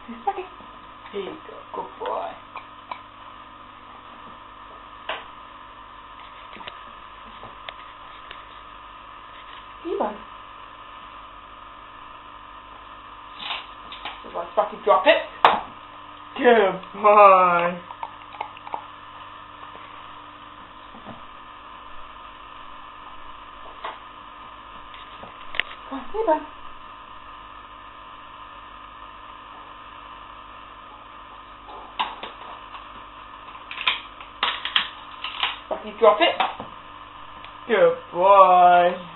Sparky. Here you go. Good boy. Here you go. So like Sparky, drop it. Good boy. Come on, here you go. Sparky, drop it. Good boy.